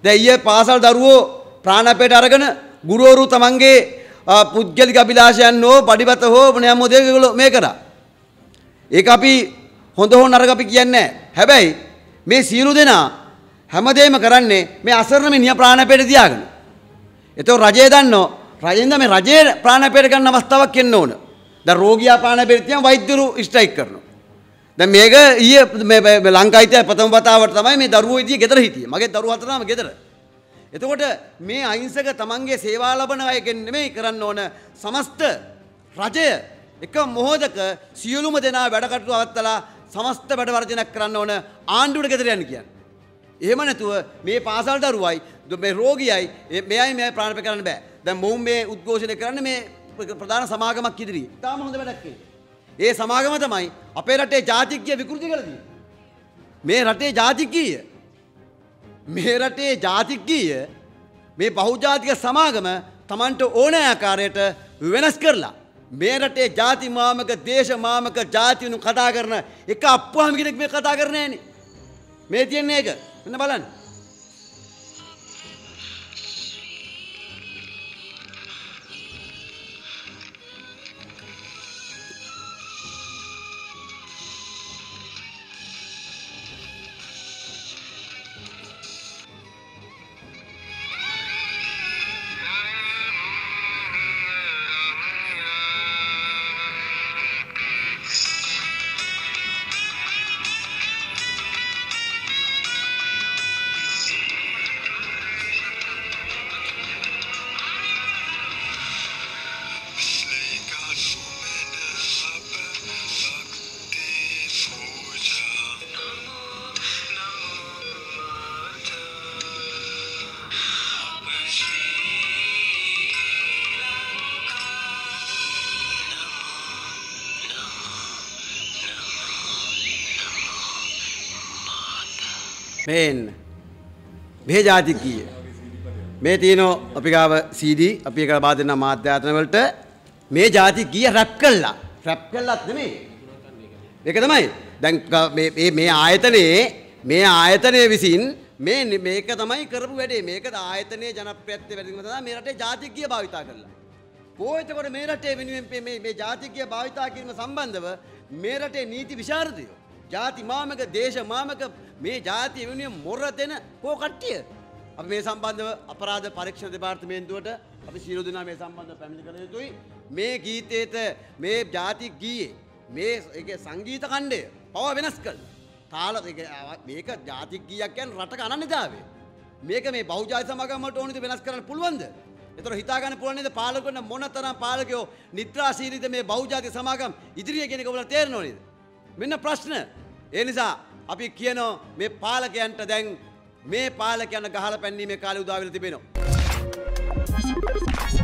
දැන් ඊයේ පාසල් දරුවෝ ප්‍රාණපේට අරගෙන ගුරුවරු තමන්ගේ පුද්ගලික අභිලාෂයන් හෝ පඩිපත හෝ මොනෑම දෙයක ඒගොල්ලෝ මේ කරා. ඒක අපි හොඳ හෝ නරක අපි කියන්නේ නැහැ. හැබැයි මේ සියලු දෙනා හැමදේම කරන්නේ මේ අසරණ මිනිහා ප්‍රාණපේට තියාගෙන. ඒතකොට රජය දන්නෝ රජෙන්ද මේ රජයේ ප්‍රාණපේට ගන්න අවස්ථාවක් එන්න ඕන. දැන් රෝගියා ප්‍රාණපේට තියම වෛද්‍යවරු ස්ට්‍රයික් කරනවා. දැන් මේක ඊයේ මේ ලංකායිතය ප්‍රථම වතාවට තමයි මේ දරුවෝ ඉතියේ ගෙදර හිටියේ. මගේ දරුවෝ හතරම ගෙදර. එතකොට මේ අහිංසක තමන්ගේ සේවා ලබන අයගෙන් නෙමෙයි කරන්න ඕන සමස්ත රජය එක මොහොතක සියලුම දෙනා වැඩ කටයුතු අවත්තලා සමස්ත වැඩ වර්ජනයක් කරන්න ඕන ආණ්ඩුවට ගෙදර යන්න කියන්නේ. එහෙම නැතුව මේ පාසල් දරුවයි මේ රෝගියයි මෙයයි මේ ප්‍රාණපේට කරන්න බෑ. දැන් මොවුන් මේ උද්ඝෝෂණය කරන්නේ මේ ප්‍රධාන සමාගමක් ඉදිරියේ. තාම හොඳ වැඩක් ඒ. ඒ සමාගම තමයි අපේ රටේ ජාතිකීය විකෘති කරලා තියෙන්නේ. මේ රටේ ජාතිකීය මේ රටේ ජාතිකීය මේ බහුජාතික සමාගම Tamanට ඕන ආකාරයට වෙනස් කරලා මේ රටේ ජාති මාමක දේශ මාමක ජාතිනුන් කතා කරන එක අප්පුහම කෙනෙක් මේ කතා කරන්නේ නැහනේ. මේ තියන්නේ ඒක. මෙන්න බලන්න. මේ ජාතිකීය මේ තියෙනවා අපි ගාව CD අපි ඒක බා දෙන්න මාධ්‍යායතන වලට මේ ජාතිකීය රැප් කළාත් නෙමෙයි ඒක තමයි දැන් මේ ආයතනයේ විසින් මේක තමයි කරපු වැඩේ මේක ආයතනයේ ජනප්‍රියත්වය වැඩි වීම තමයි මේ රටේ ජාතිකීය භාවිතා කරලා කොහෙතකොට මේ රටේ වෙනුවෙන් මේ ජාතිකීය භාවිතා කිරීම සම්බන්ධව මේ රටේ නීති විශාරදයෝ ජාති මාමක දේශ මාමක මේ ජාතිය වෙනුවෙන් මොර දෙන කෝ කට්ටිය අපි මේ සම්බන්ධව අපරාධ පරීක්ෂණ දෙපාර්තමේන්තුවට අපි සියලු දෙනා මේ සම්බන්ධව පැමිණිලි කළ යුතුයි මේ ගීතේත මේ ජාති ගීයේ මේ ඒකේ සංගීත ඛණ්ඩය පව වෙනස් කළා තාල මේක ජාති ගීයක් කියන්නේ රටක අනන්‍යතාවය මේක මේ බහුජාති සමාගම් වලට ඕනිද වෙනස් කරන්න පුළුවන්ද ඒතර හිතා ගන්න පුළුවන් නේද පාලකයන් මොනතරම් පාලකයෝ නිත්‍රාශීලීද මේ බහුජාති සමාගම් ඉදිරියේ කියන එක ඔයාලා තේරෙනව නේද මෙන්න ප්‍රශ්න ඒ නිසා අපි කියනවා මේ පාලකයන්ට දැන් මේ පාලකයන් ගහලා පැන්නීමේ කාලය උදා වෙලා තිබෙනවා